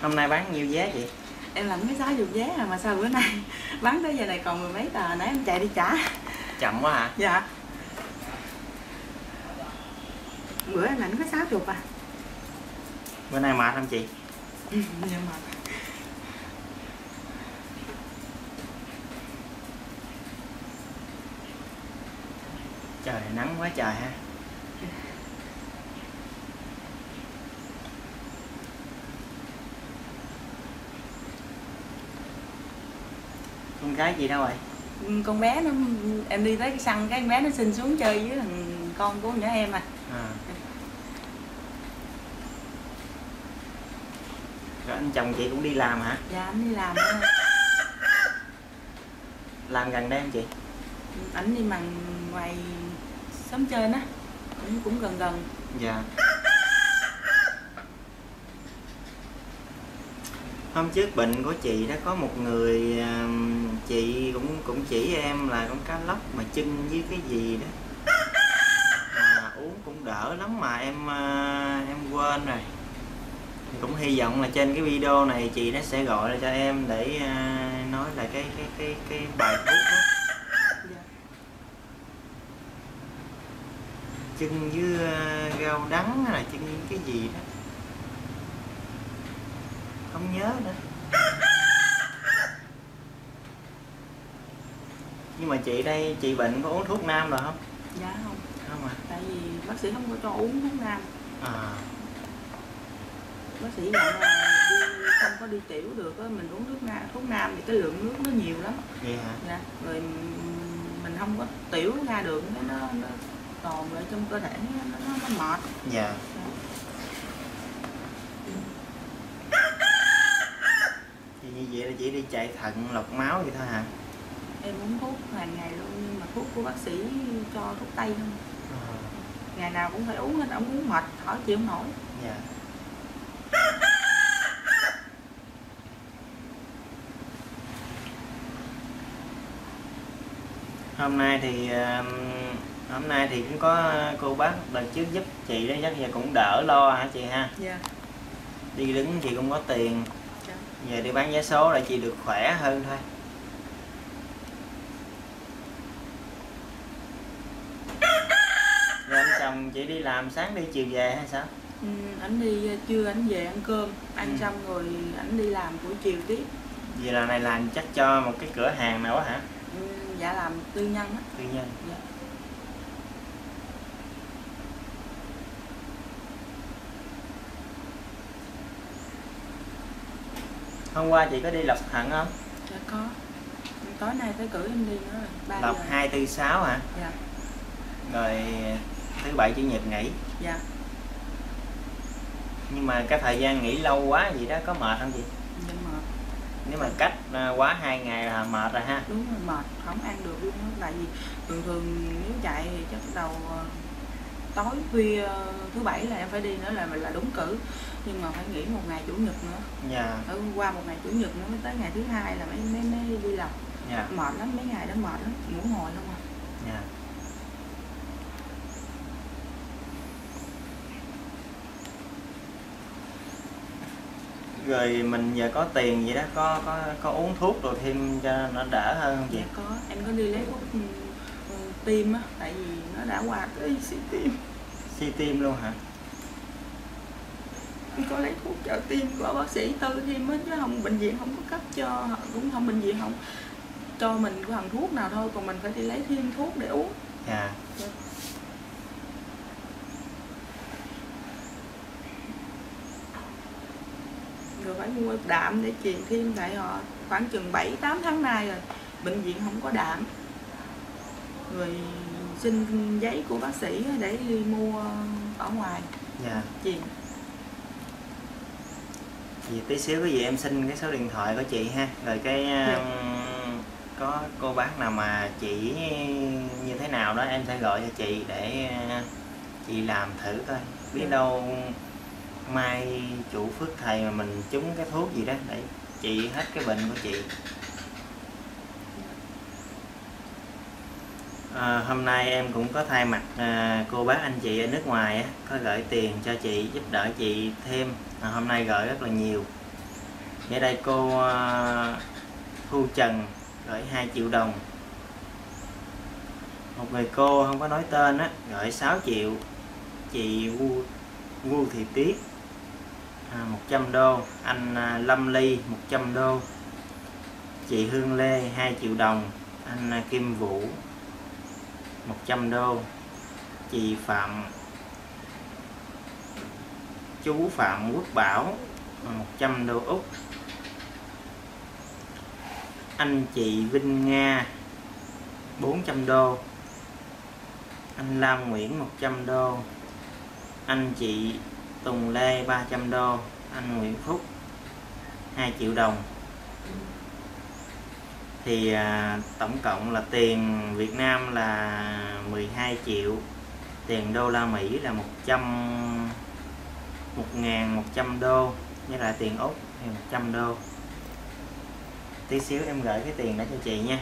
Hôm nay bán nhiêu giá chị? Em làm cái 60 vé mà sao bữa nay bán tới giờ này còn mười mấy tờ, nãy em chạy đi trả. Chậm quá hả? Dạ. Bữa em lãnh có 60 à. Bữa nay mệt không chị? Nhưng mà Trời nắng quá trời ha. Con gái chị đâu rồi? con bé nó, em đi tới cái sân cái con bé nó xin xuống chơi với thằng con của nhỏ em à. Rồi anh chồng chị cũng đi làm hả? Dạ anh đi làm. Làm gần đây không chị? Ảnh đi bằng ngoài xóm trên á, cũng gần gần. Dạ. Hôm trước bệnh của chị đó có một người chị cũng chỉ em là con cá lóc mà chân với cái gì đó uống cũng đỡ lắm mà em quên rồi. Cũng hy vọng là trên cái video này chị nó sẽ gọi lại cho em để nói lại cái bài thuốc đó. Chân với rau đắng hay là chân với cái gì đó không nhớ nữa. Nhưng mà chị đây, chị bệnh có uống thuốc nam rồi không? Dạ không. Không à? Tại vì bác sĩ không có cho uống thuốc nam. Bác sĩ dặn là không có đi tiểu được á, mình uống thuốc nam thì cái lượng nước nó nhiều lắm. Vậy hả? Dạ. Rồi mình không có tiểu ra được, nó tồn lại trong cơ thể, nó mệt. Dạ. Thì như vậy là chỉ đi chạy thận lọc máu vậy thôi hả? Em uống thuốc hàng ngày luôn, nhưng mà thuốc của bác sĩ cho thuốc tây không. Ngày nào cũng phải uống hết, ông uống mệt, thở chịu không nổi. Dạ. Hôm nay thì cũng có cô bác lần trước giúp chị đó, chắc giờ cũng đỡ lo hả chị ha? Dạ. Đi đứng chị cũng có tiền. Dạ. Giờ đi bán vé số lại chị được khỏe hơn thôi. Rồi anh chồng chị đi làm sáng đi chiều về hay sao? Ảnh đi trưa ảnh về ăn cơm, ăn xong rồi ảnh đi làm buổi chiều tiếp. Vậy là này làm chắc cho một cái cửa hàng nào á hả? Dạ làm tư nhân á. Tư nhân. Dạ. Hôm qua chị có đi lọc thận không? Dạ có. Tối nay phải cử em đi nữa rồi. 3 lọc giờ. 2, 4, 6 hả? Dạ. Rồi thứ bảy chủ nhật nghỉ. Dạ. Nhưng mà cái thời gian nghỉ lâu quá vậy đó có mệt không chị? Dạ mệt. Nếu mà cách quá 2 ngày là mệt rồi ha. Đúng rồi, mệt, không ăn được luôn đó. Tại vì thường nếu chạy thì chắc đầu tối khuya thứ bảy là em phải đi nữa là đúng cử. Nhưng mà phải nghỉ một ngày chủ nhật nữa. Dạ. Ở qua một ngày chủ nhật nữa mới tới ngày thứ hai là mới đi làm. Dạ. Mệt lắm, mấy ngày đó mệt lắm, ngủ hồi luôn à. Dạ. Rồi mình giờ có tiền vậy đó, có uống thuốc rồi thêm cho nó đỡ hơn không chị? Dạ có, em có đi lấy thuốc tim á, tại vì nó đã qua tới suy tim. Suy tim luôn hả? Em có lấy thuốc trợ tim của bác sĩ tư thêm á, chứ không bệnh viện không có cấp cho, cũng không bệnh viện không cho mình có thằng thuốc nào thôi, còn mình phải đi lấy thêm thuốc để uống. Dạ. Dạ. Rồi phải mua đạm để truyền thêm, tại họ khoảng chừng 7-8 tháng nay rồi bệnh viện không có đạm, rồi xin giấy của bác sĩ để đi mua ở ngoài. Dạ. Truyền. Vì tí xíu cái gì em xin cái số điện thoại của chị ha, rồi cái có cô bác nào mà chỉ như thế nào đó em sẽ gọi cho chị để chị làm thử coi, biết đâu mai chủ phước thầy mà mình trúng cái thuốc gì đó để trị hết cái bệnh của chị. Hôm nay em cũng có thay mặt cô bác anh chị ở nước ngoài có gửi tiền cho chị giúp đỡ chị thêm, hôm nay gửi rất là nhiều. Ở đây cô Thu Trần gửi 2 triệu đồng. Một người cô không có nói tên á gửi 6 triệu. Chị Vu Thị Tuyết 100 đô. Anh Lâm Ly 100 đô. Chị Hương Lê 2 triệu đồng. Anh Kim Vũ 100 đô. Chị chú Phạm Quốc Bảo 100 đô Úc. Anh chị Vinh Nga 400 đô. Anh Lam Nguyễn 100 đô. Anh chị Tùng Lê 300 đô. Anh Nguyễn Phúc 2 triệu đồng. Thì tổng cộng là tiền Việt Nam là 12 triệu. Tiền đô la Mỹ là 1.100 đô. Với lại tiền Úc thì 100 đô. Tí xíu em gửi cái tiền đó cho chị nha.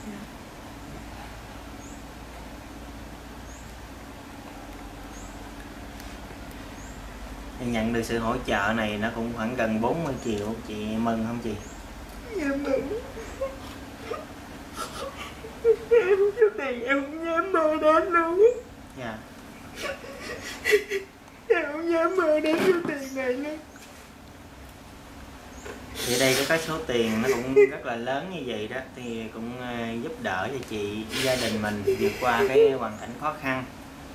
Thì nhận được sự hỗ trợ này nó cũng khoảng gần 40 triệu. Chị mừng không chị? Dạ mừng. Em số tiền em không dám mơ đến luôn. Dạ. Em không dám mơ đến số tiền này luôn. Thì đây có cái số tiền nó cũng rất là lớn như vậy đó. Thì cũng giúp đỡ cho chị, gia đình mình vượt qua cái hoàn cảnh khó khăn.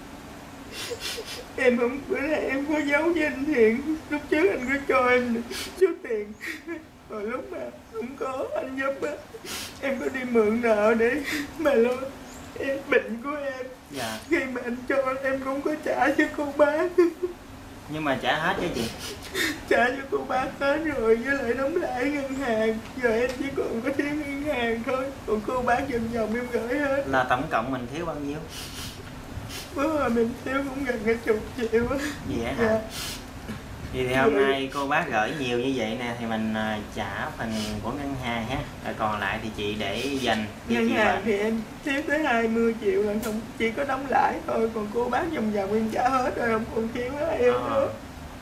Em không, bữa nay em có giấu với anh Thiện. Lúc trước anh có cho em số tiền. Rồi lúc mà không có anh giúp á, em có đi mượn nợ để mà lo em bệnh của em. Dạ. Khi mà anh cho em cũng có trả cho cô bác. Nhưng mà trả hết cho chị? Trả cho cô bác hết rồi, với lại đóng lãi ngân hàng. Giờ em chỉ còn có thiếu ngân hàng thôi. Còn cô bác dần dòng em gửi hết. Là tổng cộng mình thiếu bao nhiêu? Bữa mà mình thiếu cũng gần cả 10 triệu á. Vậy hả? Dạ. Thì hôm nay cô bác gửi nhiều như vậy nè, thì mình trả phần của ngân hàng ha. Rồi còn lại thì chị để dành Ngân hàng thì em thiếu tới 20 triệu là không, chỉ có đóng lãi thôi. Còn cô bác vòng vòng em trả hết rồi, không còn thiếu hết em nữa.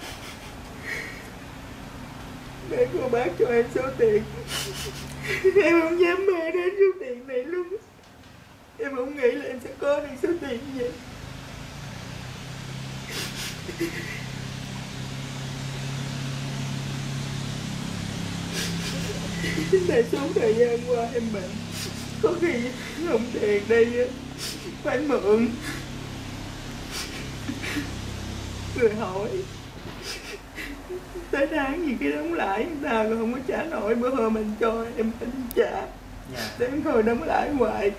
Để cô bác cho em số tiền. Em không dám mơ đến số tiền này luôn. Em không nghĩ là em sẽ có được số tiền như vậy. Tại suốt thời gian qua em bệnh, có khi không tiền đây phải mượn. Người hỏi tới tháng gì cái đóng lãi người ta rồi không có trả nổi. Bữa hồi mình cho em phải trả. Dạ. Đến hồi đóng lãi hoài.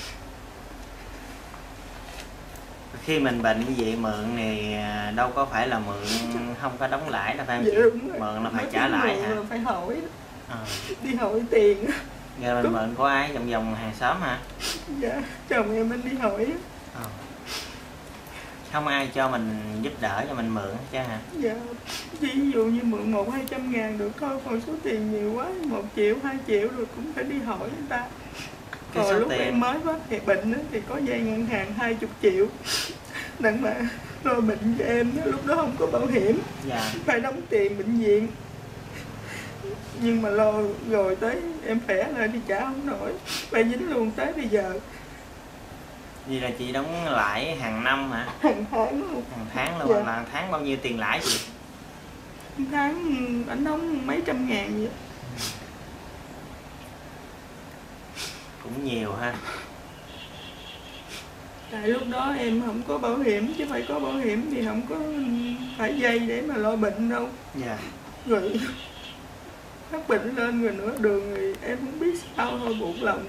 Khi mình bệnh như vậy mượn thì đâu có phải là mượn không có đóng lãi đâu phải không chị? Dạ, đúng rồi. Mượn là phải trả lại hả? Phải hỏi. Đi hỏi tiền. Giờ mình mượn có ai vòng vòng hàng xóm hả? Dạ, chồng em anh đi hỏi. Không ai cho mình giúp đỡ cho mình mượn hết chứ hả? Dạ, ví dụ như mượn 100-200 ngàn được thôi. Còn số tiền nhiều quá, 1 triệu, 2 triệu rồi cũng phải đi hỏi người ta. Cái Rồi số lúc tiền... em mới phát hiện bệnh thì có vay ngân hàng 20 triệu đặng mà lo bệnh cho em đó. Lúc đó không có bảo hiểm. Dạ. Phải đóng tiền bệnh viện. Nhưng mà lo rồi tới em khỏe lại thì trả không nổi, phải dính luôn tới bây giờ. Vậy là chị đóng lãi hàng năm hả? Hàng tháng luôn. Hàng tháng luôn. Dạ. Là hàng tháng bao nhiêu tiền lãi chị? Hàng tháng anh đóng mấy trăm ngàn vậy. Cũng nhiều ha. Tại lúc đó em không có bảo hiểm, chứ phải có bảo hiểm thì không có phải dây để mà lo bệnh đâu. Dạ. Rồi phát bệnh lên rồi nữa đường thì em không biết sao thôi, buồn lòng.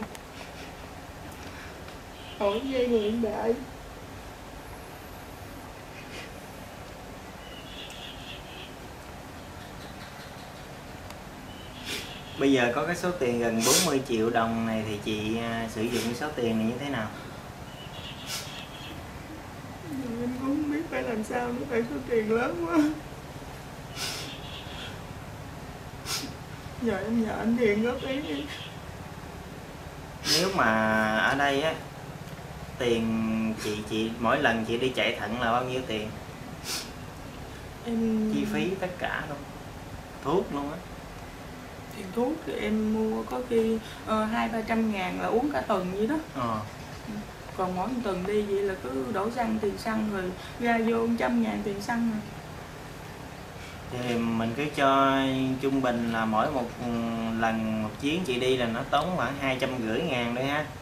Hỏi dây người hiện đại. Bây giờ có cái số tiền gần 40 triệu đồng này thì chị sử dụng cái số tiền này như thế nào? Em cũng không biết phải làm sao nữa, tại số tiền lớn quá. Giờ em nhờ anh Thiện góp ý đi. Nếu mà ở đây á, tiền chị mỗi lần chị đi chạy thận là bao nhiêu tiền? Em Chi phí tất cả luôn, thuốc luôn á. Tiền thuốc thì em mua có khi 200-300 ngàn là uống cả tuần vậy đó. Còn mỗi tuần đi vậy là cứ đổ xăng, tiền xăng rồi ra vô 100 ngàn tiền xăng rồi. Thì mình cứ cho trung bình là mỗi một lần một chuyến chị đi là nó tốn khoảng 250 ngàn đấy ha.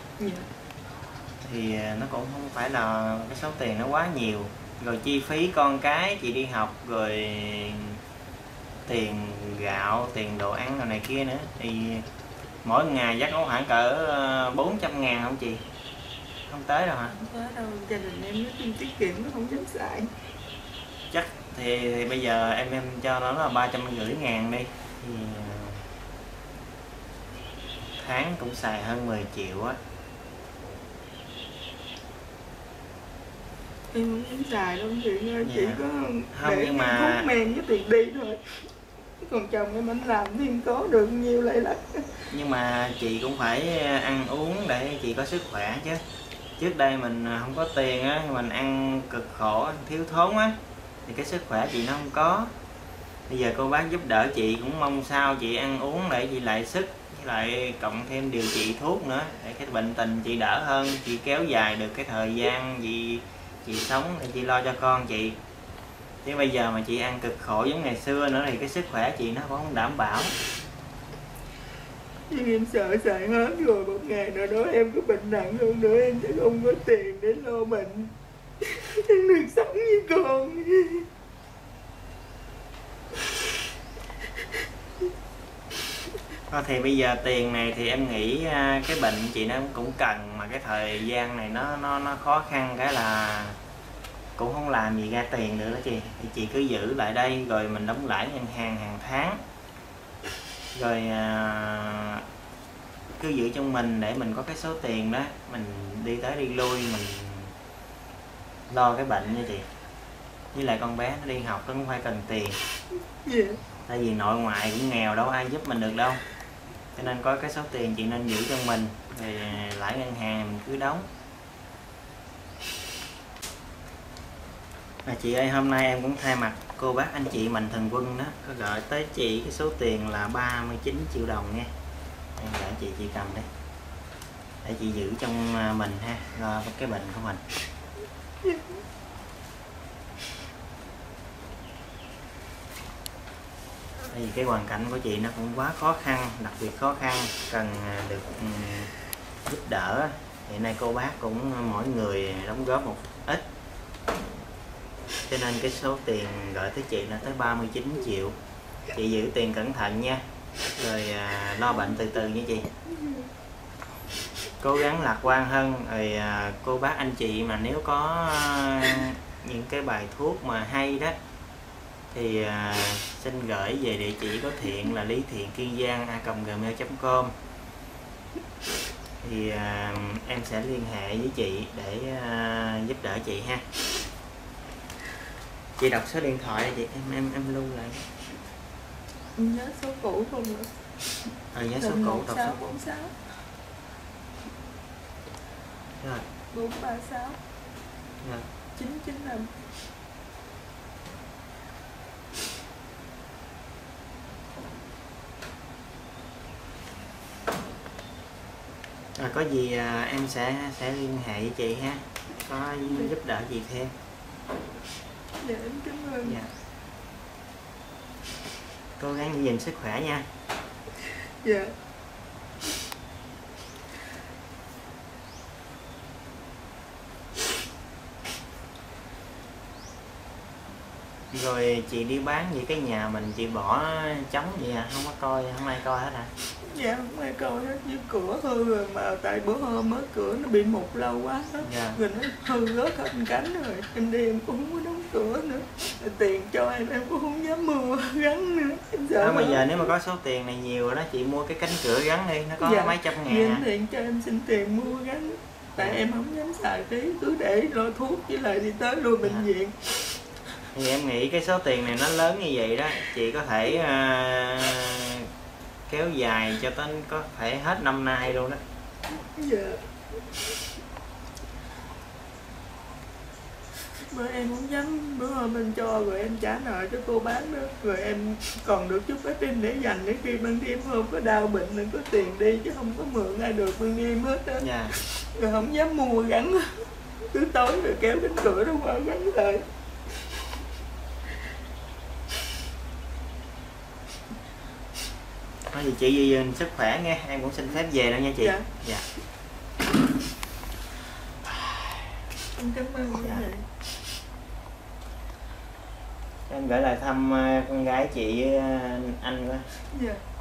Thì nó cũng không phải là cái số tiền nó quá nhiều. Rồi chi phí con cái chị đi học, rồi tiền gạo, tiền đồ ăn rồi này kia nữa, thì mỗi ngày chắc có khoảng cỡ 400 ngàn không chị? Không tới đâu hả? Không tới đâu, gia đình em nói tiết kiệm nó không dám xài. Chắc thì bây giờ em cho nó là 350 ngàn đi, thì tháng cũng xài hơn 10 triệu á. Em không dám xài đâu chị ơi, chỉ có không, để nhưng mà thuốc men với tiền đi thôi. Còn chồng em anh làm thiên cố được nhiều lại lắm. Nhưng mà chị cũng phải ăn uống để chị có sức khỏe chứ. Trước đây mình không có tiền á, mình ăn cực khổ, thiếu thốn á, thì cái sức khỏe chị nó không có. Bây giờ cô bác giúp đỡ chị, cũng mong sao chị ăn uống để chị lại sức, với lại cộng thêm điều trị thuốc nữa, để cái bệnh tình chị đỡ hơn, chị kéo dài được cái thời gian chị sống để chị lo cho con chị. Chứ bây giờ mà chị ăn cực khổ giống ngày xưa nữa thì cái sức khỏe chị nó cũng không đảm bảo. Nhưng em sợ xài hết rồi, một ngày nào đó em có bệnh nặng hơn nữa em sẽ không có tiền để lo bệnh, em được sống với con. Thì bây giờ tiền này thì em nghĩ cái bệnh chị nó cũng cần, mà cái thời gian này nó khó khăn, cái là cũng không làm gì ra tiền nữa đó chị. Thì chị cứ giữ lại đây rồi mình đóng lãi ngân hàng hàng tháng, rồi cứ giữ trong mình để mình có cái số tiền đó, mình đi tới đi lui mình lo cái bệnh nha chị. Với lại con bé nó đi học nó cũng phải cần tiền. Tại vì nội ngoại cũng nghèo, đâu ai giúp mình được đâu, cho nên có cái số tiền chị nên giữ trong mình, rồi lãi ngân hàng mình cứ đóng. Chị ơi, hôm nay em cũng thay mặt cô bác anh chị Mạnh Thường Quân đó, có gửi tới chị cái số tiền là 39 triệu đồng nha. Em gửi chị cầm đấy, để chị giữ trong mình ha, lo cái bệnh của mình. Tại vì cái hoàn cảnh của chị nó cũng quá khó khăn, đặc biệt khó khăn, cần được giúp đỡ. Hiện nay cô bác cũng mỗi người đóng góp một ít, cho nên cái số tiền gửi tới chị là tới 39 triệu. Chị giữ tiền cẩn thận nha, rồi lo bệnh từ từ nha chị. Cố gắng lạc quan hơn. Rồi cô bác anh chị mà nếu có những cái bài thuốc mà hay đó thì xin gửi về địa chỉ có Thiện là lithienkiêngiang@gmail.com, thì em sẽ liên hệ với chị để giúp đỡ chị ha. Chị đọc số điện thoại chị, em lưu lại. Nhớ số cũ không nữa. Nhớ số cũ, đọc số 46 rồi 436 rồi 995. Có gì em sẽ liên hệ với chị ha, có giúp đỡ gì thêm. Dạ em cảm ơn. Dạ. Cố gắng giữ gìn sức khỏe nha. Dạ. Rồi chị đi bán vậy cái nhà mình chị bỏ trống vậy à, không có coi, không ai coi hết hả? Dạ không ai coi hết, với cửa hư rồi, mà tại bữa hôm mới cửa nó bị mục lâu quá đó. Dạ. Rồi nó hư rớt hết cánh rồi, em đi em cũng không có đóng cửa nữa. Tiền cho em cũng không dám mua gắn nữa, em sợ. Bây giờ nếu mà có số tiền này nhiều rồi đó, chị mua cái cánh cửa gắn đi, nó có dạ, mấy trăm ngàn. Em tiền cho em xin tiền mua gắn, tại em không dám xài phí, cứ để lo thuốc với lại đi tới lui bệnh viện. Thì em nghĩ cái số tiền này nó lớn như vậy đó, chị có thể kéo dài cho tới có thể hết năm nay luôn đó. Dạ. Bởi em không dám, bữa hôm em cho rồi em trả nợ cho cô bán đó, rồi em còn được chút ít tiền để dành để khi ban đêm hôm có đau bệnh mình có tiền đi, chứ không có mượn ai được ban đêm hết á. Dạ. Rồi không dám mua gắn, cứ tối rồi kéo cánh cửa nó qua gắn lại. Nói gì chị sức khỏe nghe, em cũng xin phép về đâu nha chị. Dạ. Dạ. Em cảm ơn Dạ. chị. Em gửi lời thăm con gái chị anh quá. Dạ.